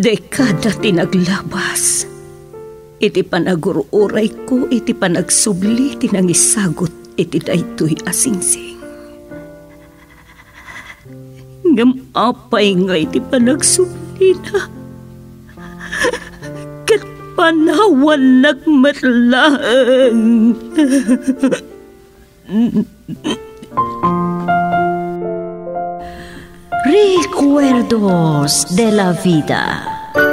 Dekada tinaglabas. Iti panagururay ko, iti panagsubli, tinangisagot, iti daytoy asingsing. Ngamapay nga iti panagsubli na. Kat panawan nagmatlang. Recuerdos de la Vida.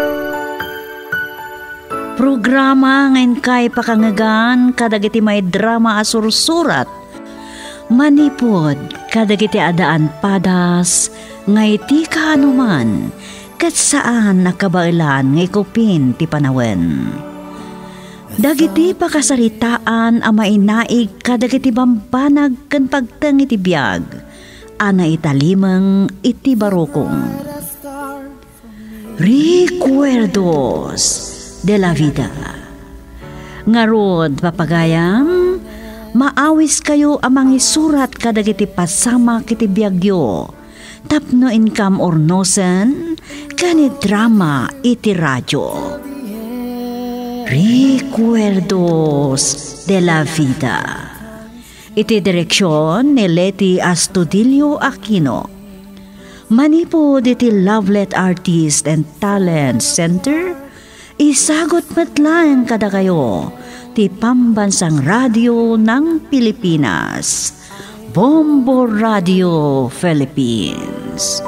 Programa ngayon kay pakangagan kadagiti may drama asursurat. Manipod kadagiti adaan padas ngay ti kanuman kat saan nakabailan ngay kupin ti panawen. Dagiti pakasaritaan a mainaig kadagiti bambanag ken pagteng iti biag. Ana italimang iti barokong. Recuerdos de la Vida. Ngarod papagayam, maawis kayo amang isurat kadagiti pasama kiti biagyo. Tapno income or nosen, kanit drama iti radyo. Recuerdos de la Vida. Iti direksyon ni Leti Astudillo Aquino. Manipod iti Lovelet Artist and Talent Center, isagot matlang kada kayo ti Pambansang Radio ng Pilipinas, Bombo Radio Philippines.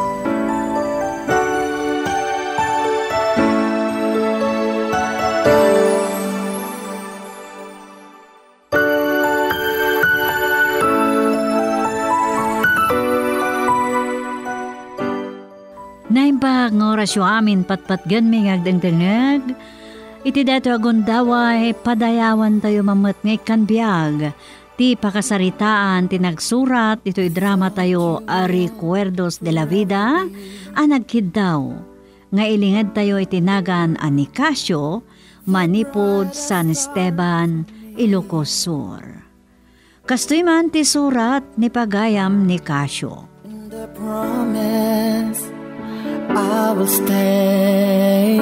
Naimbag ng orasyo amin patpatgan may ngagdangdangag. Iti dato agundaway padayawan tayo mamat ngay kanbiag. Ti pakasaritaan tinagsurat ito'y drama tayo a Recuerdos de la Vida. Anagkid daw. Nga ilingad tayo itinagan a Nicasio, Manipod, San Esteban, Ilocos Sur. Kastoy man ti surat ni pagayam Nicasio. The promise I will stay.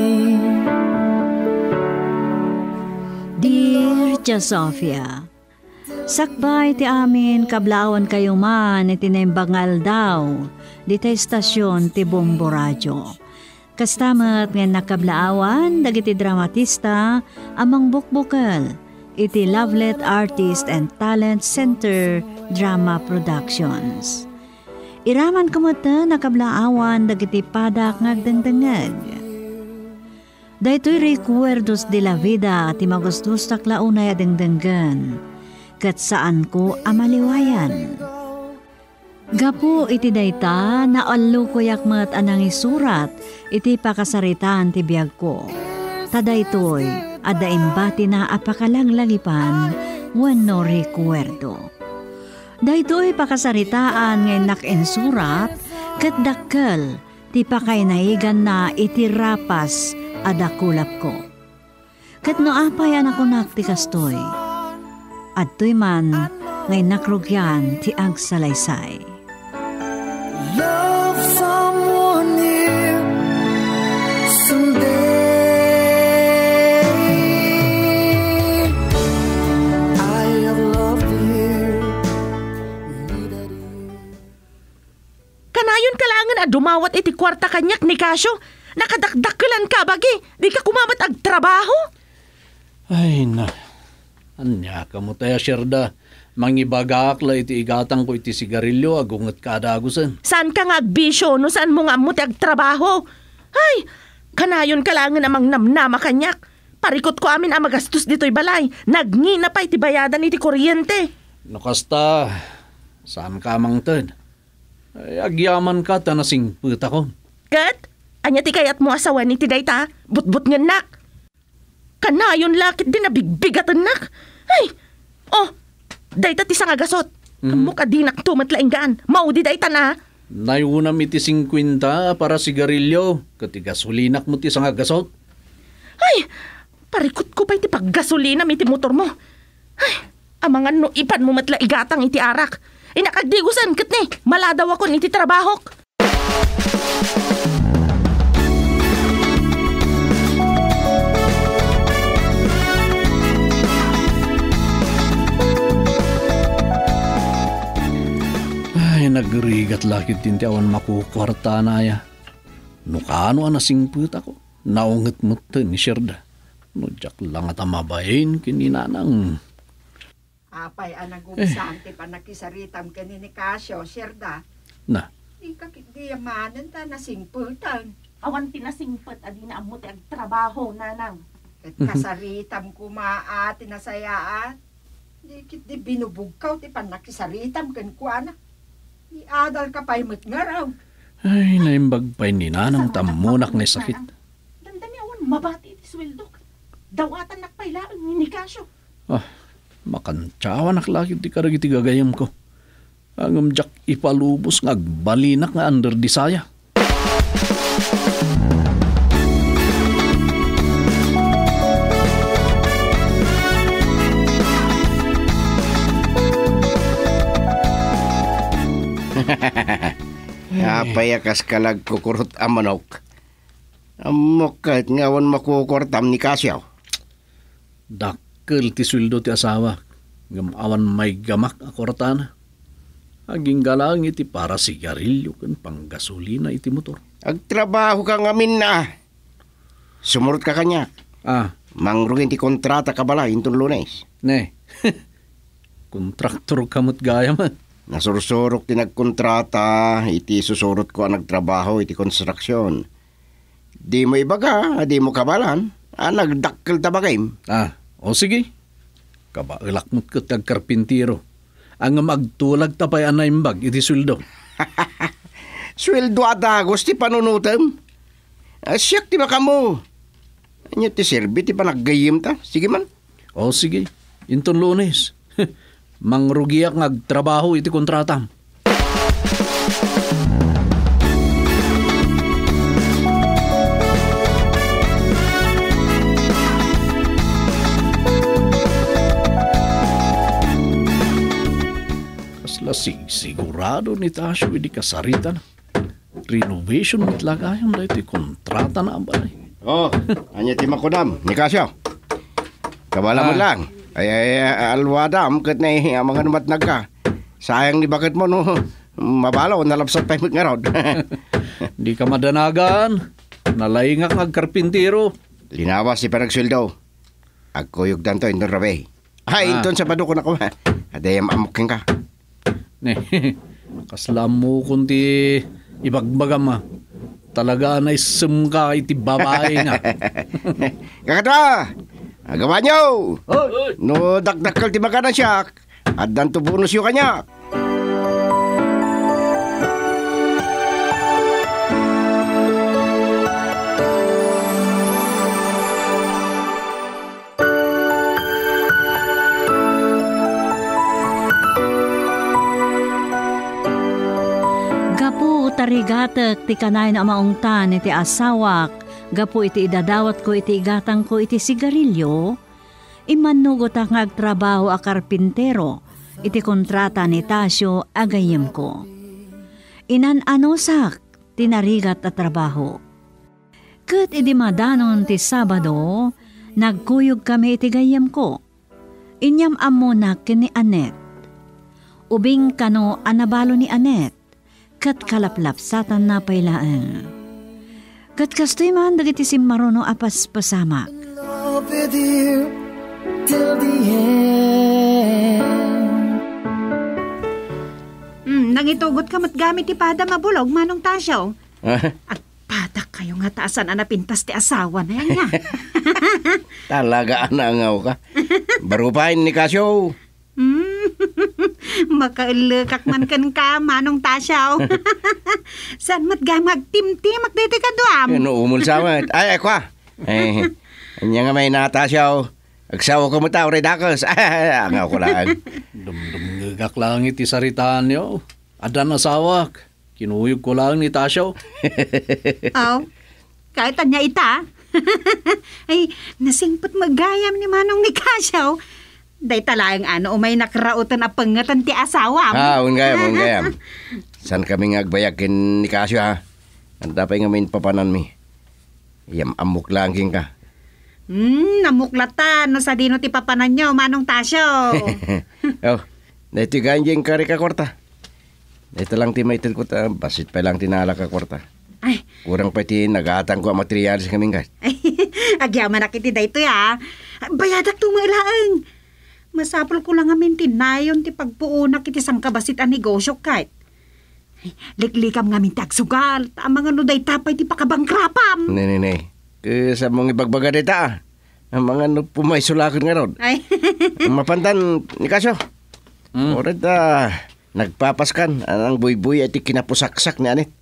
Dear Josofia, sakbay ti amin kablawan kayo man itinimbangal daw di ta istasyon ti Bombo Radio. Kastamat nga nakablaawan dagiti dramatista amang bukbukal iti Lovelet Artist and Talent Center Drama Productions. Iraman kumata nakablaawan dagiti padak ngagdangdangag. Daytoy Recuerdos de la Vida ti magustos taklaunay adangdangan kat saan ko amaliwayan. Gapu iti dayta na allo ko yakmat anang isurat iti pakasaritaan ti biag ko. Tadaytoy ada imbati na apakalanglangipan wenno recuerdo. Daytoy pakasaritaan ngay nakensurat ket dakkel ti pakainaigan na iti rapas adakulap ko. Ket no apayan ako nakti kastoy. Adtoy man ngay nakrugyan ti agsalaysay. Love someone new someday. I have loved you. Kanayon kalangan a dumawat iti kwarta kanyak ni Casio. Nakadakdakkelan ka bagi. Di ka kumamat ag trabaho. Ay na. Anya ka mo tayo, Sherda. Mangibagak la iti igatang ko iti sigarilyo agungat ka adagusan. Saan ka nga agbisyo no saan mo nga mo ti ag trabaho? Ay, kanayon kalangan amang namnama kanyak. Parikot ko amin ang magastos dito'y balay. Nagngina pa iti bayadan iti kuryente. Nakasta, saan ka mang tad? Ay, agyaman ka tanasing puta ko. Kat, anya ti kayat mo asawan iti dayta, but-but nga nak. Kanayon lakit din nabigbigatan nak. Ay, oh, dayta ti sangagasot. Mukha di nak tumatlainggaan. Maudi dayta na. Nayunam iti 50 para sigarilyo. Katigasulinak mo ti sangagasot. Ay, parikot ko pa iti paggasolina iti motor mo. Ay, amangan no ipan mo matlaigatang iti arak. Inakagdigusan kat ni, maladaw ako iti trabahok. Ay, nagrigat lakit din ti awan makukwarta na ya. No kano anasingput ako. Naunget mo ni Sherda. No jak lang at amabayin kininanang. Apay anagumsante pa nakisaritam kani ni Casio, Sherda. Na, Ikakigdiyamanan ta na simputan. Awan tinasingpet adi na amo ti agtrabaho nanang. Kat kasaritam kumaa tinasayaan. Di kit di binubugkaw ti panakisaritam ken kuana. Iadal ka pa'y matngaraw. ay naimbag pa'y ninanang tamunak na sakit. Dandani awan mabati ti sweldo. Dawatan nakpailaan ni Casio. Makantsawa naklakit ti karagiti gagayam ko. Ang jak ipalubos nga agbalinak nga under di saya. Apay akas kalag kukurot amanok. Amok kahit ngawan makukurtam ni Casio. Dakkel ti sweldo ti asawa. Gamawan may gamak akortana. Aging galang iti para sigarilyo kan panggasolina iti motor. Agtrabaho ka ngamin na. Sumurot ka kanya. Mangrugin ti kontrata ka bala intong Lunes. Ne. Kontraktor kamot gaya man. Nasursurok ti nagkontrata, iti susurot ko ang nagtrabaho, iti konstruksyon. Di mo ibaga, di mo kabalan. Nagdakkel tabagay. O sige. Kabailakmot ko tagkarpintiro. Ang magtulag tapay anaimbag, iti sweldo. Sweldo adagos ti panunutam. Siyak ti baka mo. Anya ti serbi ti panaggayim ta. Sige man. O sige. Inton Lunes. Mangrugiak ngagtrabaho iti kontratam. Sigurado ni Tasyo di kasaritan. Renovation mit lagayam da iti kontrata na ambay. Anya ti makunam ni Casio. Kabala mo lang. Ay alwadam ket na mga numatnag ka. Sayang ni bakit mo no. Mabalaw nalapsat pa nga rod. Di ka madanagan. Nalaingak ngagkarpintiro. Linawas si panagsweldo. Agkuyog danto indon rabe. Inton sa paduko na ko. Adayam amukin ka. Kaslam mo kunti ibagbagam talaga na isumka iti babae nga. Kakata! Agawa nyo! No dakdakal ti maganan siya at danto bonus yung kanya. Tarigatek ti kanay na maungtan iti asawak, gapu iti idadawat ko iti igatang ko iti sigarilyo, imanugot ang agtrabaho a karpintero, iti kontrata ni Tasyo agayem ko. Inan-anosak, tinarigat at trabaho. Kat iti madanon ti Sabado, nagkuyog kami iti gayem ko. Inyam amonak ni Anet. Ubing kano anabalo ni Anet. Kat kalaplapsatan na pailaan. Kat kastoy man dagiti simmarono apas pasamak. Love with you till the end. Nangitugot ka matgamit ti pada mabulog, Manong Tasyo. At padak kayo nga taasan anapintas ti asawa na yan nga. Talaga anangaw ka. Barupain ni Casio. Makailakak man kan ka, Manong Tasyo. Saan matgamag timtim magdete ka duam? No, umulsamat. Ay, kwa. Anya nga may natasyaw. Agsawa ko mo tao, redakos. Angaw ko lang. Dumdumgagak lang iti saritaan niyo. Adan asawak. Kinuyog ko lang ni Tasyo. Kahit anya ita. Ay, nasingpot magayam ni Manong ni Casio. Day talayang umay nakrautan na pangatan ti asawa mo. Ungayam. San kami ngagbayakin ni Casio ha? Ang dapat nga may papanan mi. Iyam amok langking ka. Namuklatan no sa dino ti papanan nyo, Manong Tasyo. Dahito ganjeng kari ka korta. Ito lang ti maitin ko ta, basit pa lang tinala ka kwarta. Ay, Kurang pa ti nagatang ko ang materialis kaming gas. ay, agyaman na kiti dayto ya. Bayadak tumailaang. Masapol ko lang amin tinayon ti pagpuunak iti sangkabasit ang negosyo kahit. Liklikam nga min ti agsugal. Ang mga nuday tapay ti pakabangkrapam. Ne. Sa mong ibagbaga dita, ang mga pumaisulakan nga ron. Ay, Mapantan, ni Kasyo. Orat nagpapaskan ang buy-buy at kinapusaksak ni Anit.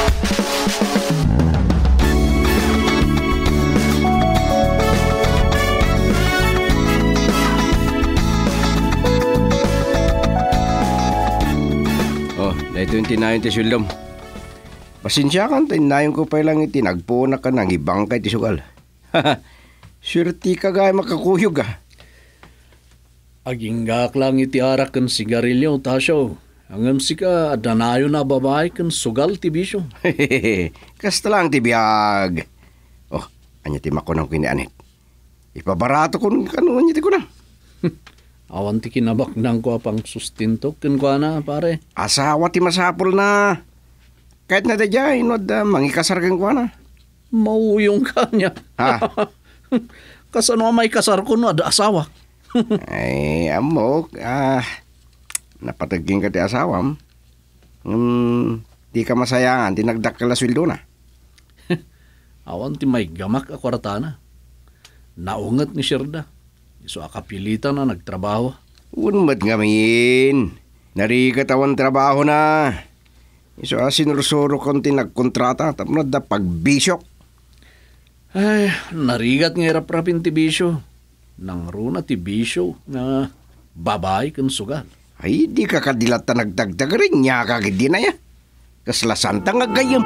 Oh, dahito yung tinayon ti Suldom. Pasensya kan, tinayon ko pa lang itinagpunak ka ng ibang kay ti sugal. Surti ka gaya makakuyog ah. Aginggak lang iti arak kan sigarilyo, Tasyo. Angam sika, danayo na babae kan sugal ti bisyo. Kasta lang ti biyag. Oh, anya ti makunang kini Anit. Ipabarato ko kanuan niya ti ko na. Awan ti kinabak nang ko apang sustinto kan ko na, pare. Asawa ti masapol na. Kahit na dadya, inod mangikasar kan ko na. Mauyong ka niya. Ha? Kasano may kasar ko no, ada asawa. Ay, amok. Napataging ka ti asawam. Di ka masayangan, tinagdak ka la sweldo na. Awan ti may gamak akwartana. Naungat ni Sherda. Iso akapilitan na nagtrabaho. Unmad ngamin. Narikatawan trabaho na. Iso sinursuro konti nagkontrata. Tapos na pagbisyok. Ay, narigat nga rap-rapin ti bisyo. Nang runa ti bisyo na babae kan sugal. Ay, di ka kadilat na nagdagdag rin. Nya kagid di na ya. Kaslasan ta nga gayam.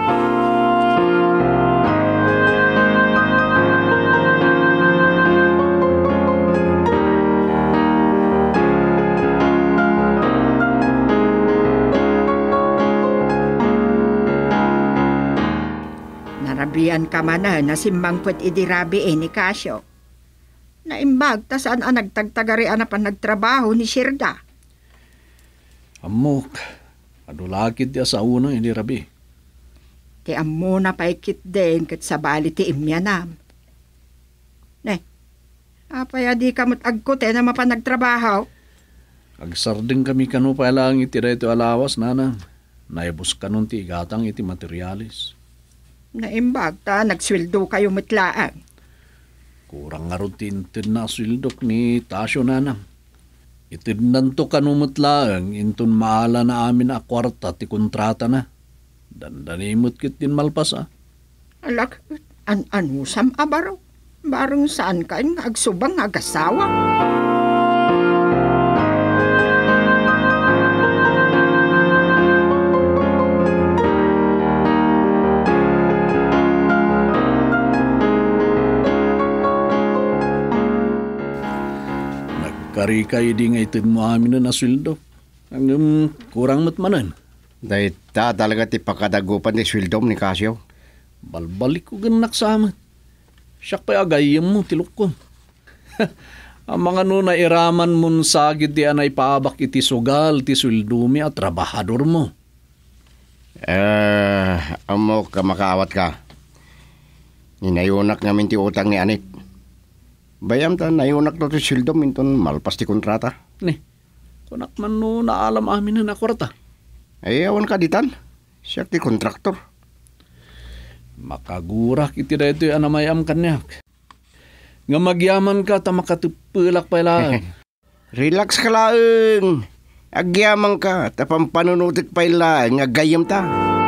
Narabian ka man na simbangput idirabi ni Kasyo. Naimbag ta saan ang nagtagtagarian na pa nagtrabaho ni Sherda. Amok, adulakit ti asauna hindi rabi. Ti amo na paikit din kat sa bali ti imyanam. Ne, apaya di ka agkote na mapanagtrabaho. Agsarding kami kanu pa lang iti reto alawas nana. Naibus kanon ti igatang iti materialis. Naimbag ta, nagsweldo kayo matlaan. Kurang nga ron tintin na swildok ni Tasyo nanang. Itindan to kanumutlaang intun maala na amin a kwarta ti kontrata na. Dandanimot kit din malpas ah. Alak, anusam abaro. Barang saan ka nga agsubang agasawa. Karikay di nga itin mo amin na naswildo. Ang kurang matmanan. Dahil ta talaga ti pakadagupan ni swildom ni Kasyo. Balbalik ko ganak sa amat. Siyak pa agayam mo, tilok ko. Ang mga nuna iraman mon sagid di anay paabak iti sugal, ti swildumi at trabahador mo. Amo ka makaawat ka. Ninayunak namin ti utang ni Anit. Bayam ta nayunak to ti swildom inton malpas ti kontrata. Ni, kunak man no naalam amin na nakwarta. Ay, awan ka ditan. Siya ti kontraktor. Makagurak iti da ito yung anamayam kanyak. Nga magyaman ka ta makatupulak pa lang. Relax ka lang. Agyaman ka. Tapang panunutik pa lang. Nga gayam ta.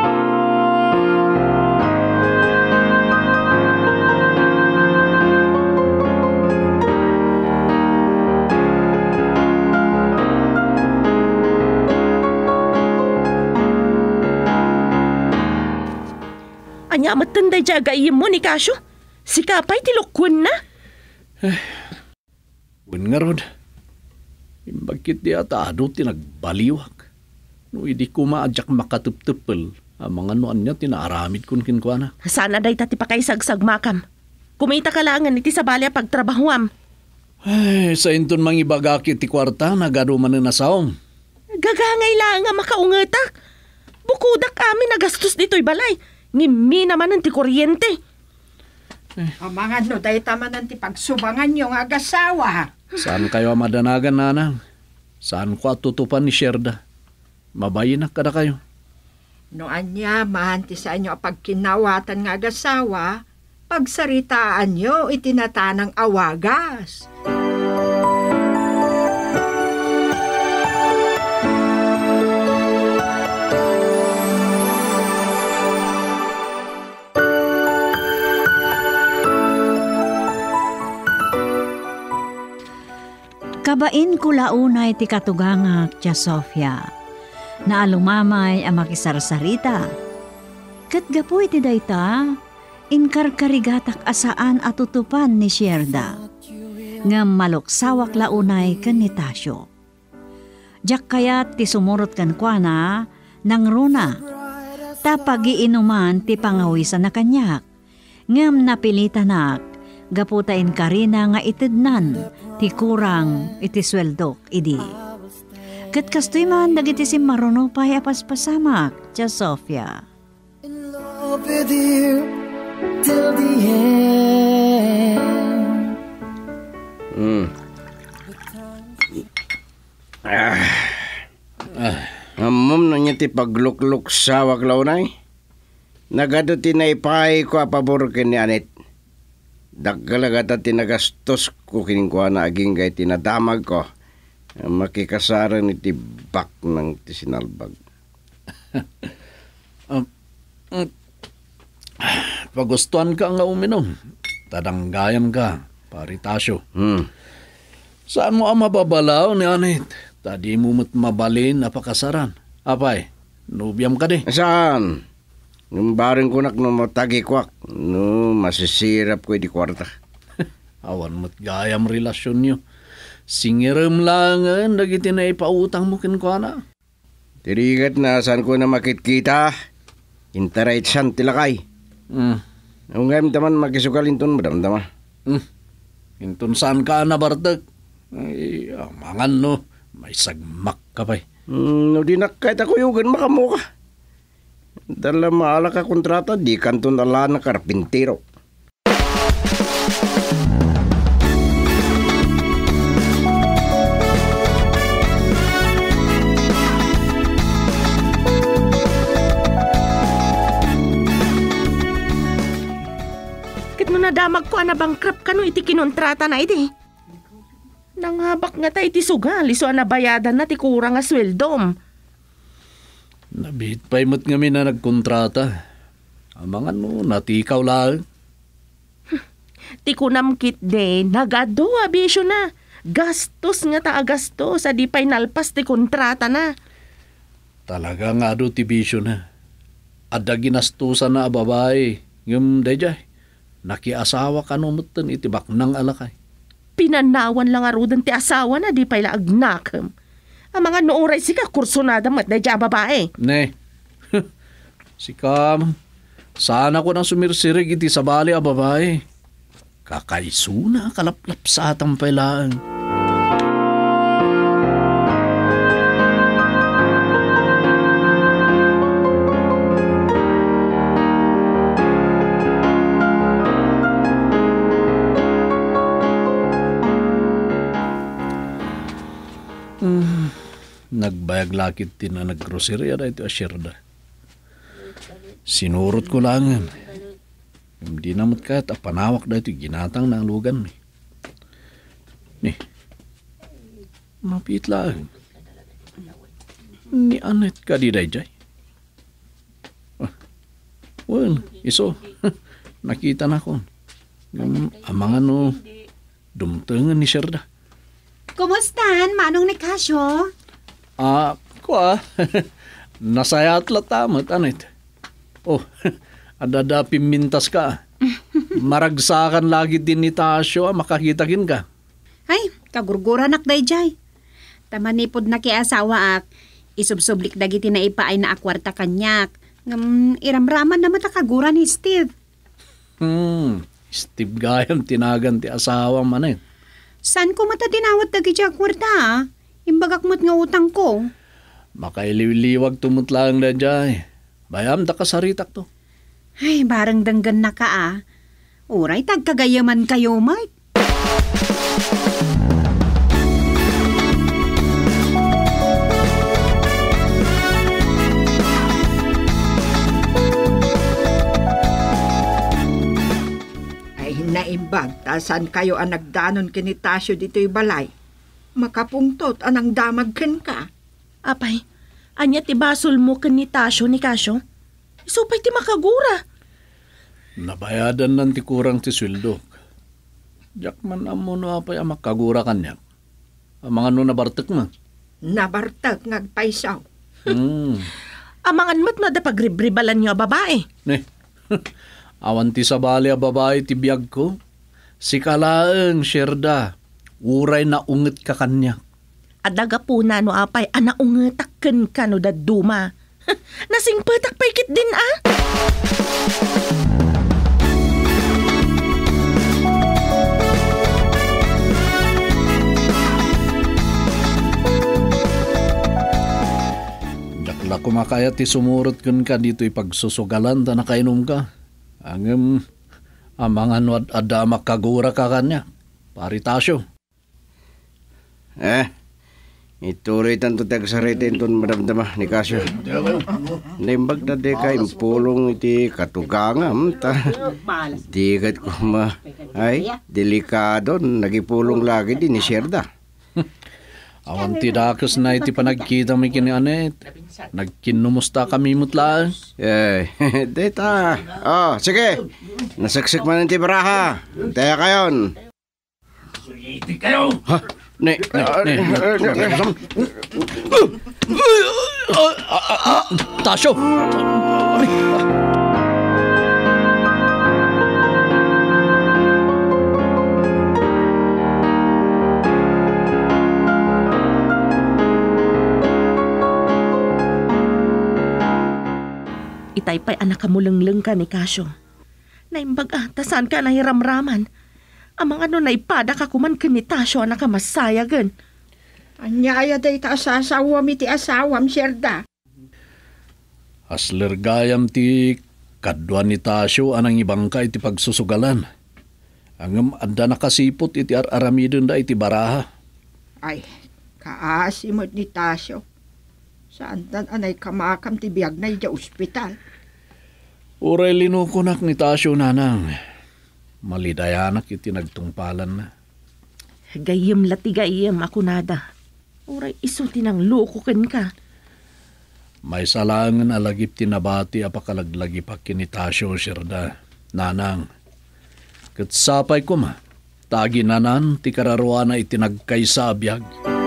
Anya matanday jaga iyem mo ni Kasyo. Si Kapay tilokwan na. Bun nga rod. Imbagkit di ata ado tinagbaliwak. No hindi ko maadyak makatuptupel. Ang mga noan niya tinaaramid kun kinkwana. Sana day tati pa kay sagsag makam. Kumita ka langan iti sa balya pagtrabahuam. Ay, sa inton mangibagakit ti kwarta, nagado man na saong. Gagangay lang nga makaungetak. Bukudak kami nagastos dito'y balay. Ngimi naman ang ti kuryente. Ang mga no, dahi tamanan ti pagsubangan yung agasawa. Saan kayo madanagan, nanang? Saan ko tutupan ni Sherda? Mabayin na kada kayo. No anya, mahanti sa inyo pagkinawatan nga agasawa, pagsaritaan nyo itinatanang awagas. Kabain ko launay ti katugangak, Tia Sofia, na alumamay ang makisarsarita. Kat gapoy ti dayta, inkarkarigatak asaan atutupan ni Sherda, nga maluksawak launay kan ni Tasyo. Diyak kayat ti sumurot kan kuana, nang runa, tapagiinuman ti pangawisan na kanyak, ngam napilitanak, gaputain karina nga itidnan, ti kurang iti sweldok idi. Kat kastoy man dagiti si maruno pa'y apaspasamak, Tia Sofia. In love with you till the end. Amom na niya ti paglukluk sa waklaunay. Nagado tinaipay ko apabor ni Anet. Daggalagata tinagastos ko kiningkuha na aging gay tinadamag ko. Makikasaran ni tibak ng tisinalbag. Pagustuhan ka nga uminom. Tadanggayan ka, pari Tasyo. Saan mo ang mababalaw ni Anet? Tadi mo mabalin na pakasaran. Apay, nubyam ka di. Saan? Nung baring kunak no matagi kwak, no masisirap ko di kwarta. Awan mo't gayam relasyon nyo. Singiram langan, dagiti na ipautang mo kinkwana. Tirigat na saan ko na makitkita, interait san tilakay. Ang ngayon taman makisukalin ton madamdama. Intun saan ka na bartek? Ay, amangan no, may sagmak ka pa'y. No di nakait ako yugan makamuka. Dala maala ka kontrata, di kanton ala na karpintero. Kit no nadamag ko na bankrupt ka no iti kinontrata na iti. Nanghabak nga ta iti sugali so nabayadan na ti kurang nga sweldom. Nabihit pa'y mo't ngami na nagkontrata. Amangan no, natikaw lang. Ti kunamkit de, nagado abisyo na. Gastos nga ta agastos, adi pa'y nalpas ti kontrata na. Talaga nga do ti bisyo na. Adda ginastusan na babae. Ngam dayjay, nakiasawa ka no mutan itibak ng alakay. Pinanawan lang arudan ti asawa na, di pa'y laagnakam. Ang mga nooray sika, kursunada mat na dya babae. Ne, sikam, sana ko nang sumirsirig iti sa bali a babae. Kakaisuna kalaplap sa atang pailaan. Nagbayag lakit din na naggrocery na ito asyerda. Sinurot ko langan. Hindi namot kahit panawak na ito ginatang na ang lugan. Ni, mapit lang. Ni Anet ka di dayjay. Well, iso, nakita na ko. Amangan no, dumtengan ni Sherda. Kumustan, manong ni Casio? Nasayat latamat, Anet. Oh, adada pimintas ka. Maragsakan lagi din ni Tasyo, makakitakin ka. Ay, kagurguran ak dayjay. Tamanipod na kiasawa ak, isubsublik dagiti na ipaay na akwarta kanyak. Iramraman na matakaguran ni Steve. Steve gayam tinagan ti asawa man eh. San ko mata dinawat dagiti akwarta? Imbagak mo't nga utang ko. Makailiwliwag tumutlang na dyan. Bayam da kasaritak to. Ay, barang danggan na ka ah. Uray, tagkagayaman kayo, Mike. Ay naimbag, tasan kayo ang nagdanon kinitasyo dito'y balay. Makapungtot anang damag ken ka. Apay, anya ti basol mo ni Tasyo ni Kasyo? Isupay ti makagura. Nabayadan ng ti kurang ti swildok. Diyak man amo no apay ang makagura kanya. Ang mga no nabartek man. Nabartag ngagpaisaw. Amangan mo't na da pagribribalan niyo a babae. Ne, awan ti sabali a babae ti biyag ko. Si kalaeng sierda, uray na ungit ka kanya. Adaga po na no apay, anaungetakken ka no daduma. Nasingpetak paikit din ah. Dakla kumakaya ti sumurot kun ka dito ipagsusugalan ta nakainom ka. Ang amangan wad ada makagura ka kanya. Paritasyo. Ituloy tanto tagsaritin ton madamdama ni Kasyo. Naimbag na de ka impulong iti katugangam ta. Digat ko ay delikado nagipulong lagi din ni Sierda. Awan ti dakas na iti panagkita mi kini Anet. Nagkinumusta kami mutlaan. Deta. Oh, sige. Nasaksik man ti baraha. Taya kayon. Iti kayo! Ha? Ne. Tasyo! Itay pa'y anak kamulengleng ka ni Kasyo. Naimbag tasan ka nahiramraman. Amang ano na ipada ka kuman kinitasyo anak ka masayagan. Anyaya day ta asasawam iti asawam, Sierda. Asler gayam ti kadwa ni Tasyo anang ibang ka iti pagsusugalan. Angam anda nakasipot iti aramidon da iti baraha. Ay, kaasimot ni Tasyo. Saan tan anay kamakam ti biyag na iti ospital. Uray linukunak ni Tasyo nanang. Malidayanak iti nagtungpalan na. Gayem lati gayem ako nada. Uray iso tinang lukukin ka. May salangan alagip tinabati apakalaglagi pa kinitasyo Sierda. Nanang, katsapay ko ma, tagi nanan ti kararuan na itinagkaysabiyag.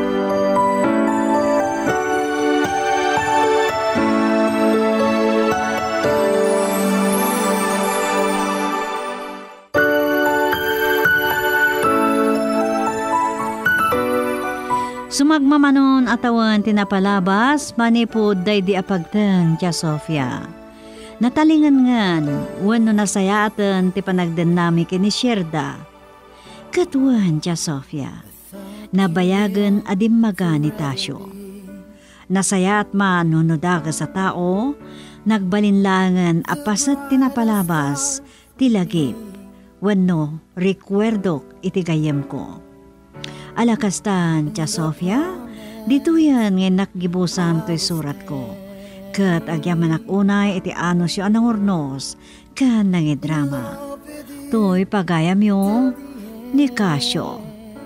Sumagmamanon atawan tinapalabas, manipod day di apagteng tia Sofia. Natalingan ngan, wano nasayatan ti panagdanami kini Sierda. Katuan tia Sofia, nabayagan adimmaga ni Tasyo. Nasayat man nunudaga sa tao, nagbalinlangan apasat tinapalabas, tilagip, wano rekwerdok itigayem ko. Alakastan, tia Sofia, dito yan ngay nakgibusan to'y surat ko. Kat agyaman unay iti anos yung anang urnos, kan nangidrama. To'y pagayam yung ni Kasyo.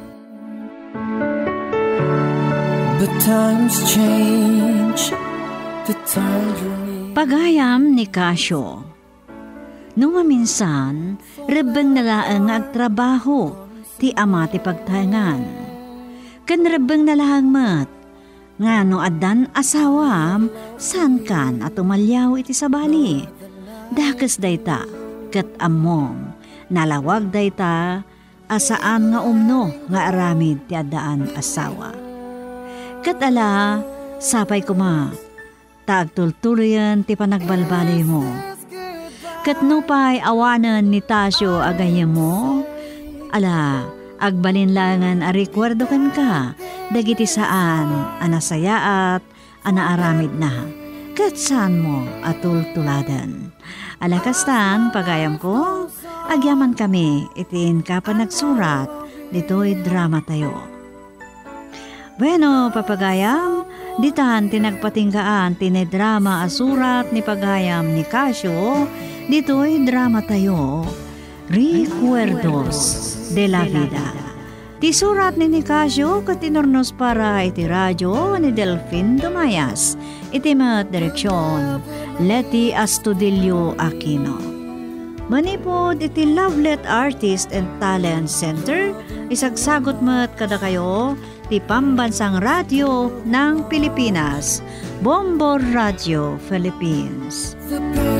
But times change, the time Pagayam ni Kasyo. Nung maminsan, rebeng nalaang agtrabaho, ti ama ti pagtahangan. Kanrebeng nalahang mat, nga no adan asawam, san kan at umalyaw iti sabali. Dakas dayta, kat amom, nalawag dayta, asaan nga umno nga aramid ti adaan asawa. Kat ala, sapay kuma, taagtultuloyan ti panagbalbali mo. Kat nupay awanan ni Tasyo agayem mo, ala, agbalinlangan a rekwerdo kan ka, dagiti saan, anasayaat, anaaramid na. Katsan mo atultuladan. Alakastan, pagayam ko, agyaman kami, itin ka pa nagsurat, dito'y drama tayo. Bueno, papagayam, ditan tinagpatinggaan tinedrama asurat ni pagayam ni Casio, dito'y drama tayo, Recuerdos de la Vida. Ti surat ni Nicasio katinornos para iti radyo ni Delfin Dumayas. Iti mat direksyon, Leti Astudillo Aquino. Manipod iti Lovelet Artist and Talent Center, isagsagot mat kada kayo, ti Pambansang Radyo ng Pilipinas, Bombo Radio Philippines. The